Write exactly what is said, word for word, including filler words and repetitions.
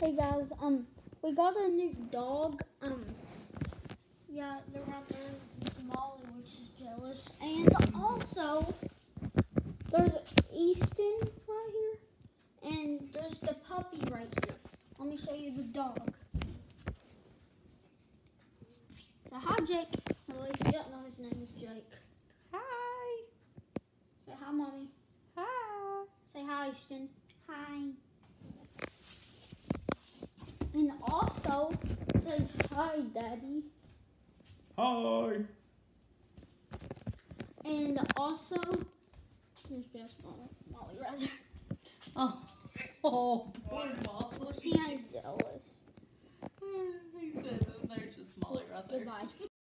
Hey guys, um, we got a new dog. Um, yeah, they're out there. Molly, which is jealous, and also there's Easton right here, and there's the puppy right here. Let me show you the dog. So hi, Jake. At least you don't know his name is Jake. Hi. Say hi, mommy. Hi. Say hi, Easton. Hi. And also say hi, Daddy. Hi. And also, here's just Molly, Molly right there. Oh, oh, poor Molly. Well, she ain't jealous. He said, there's just Molly right there. Goodbye.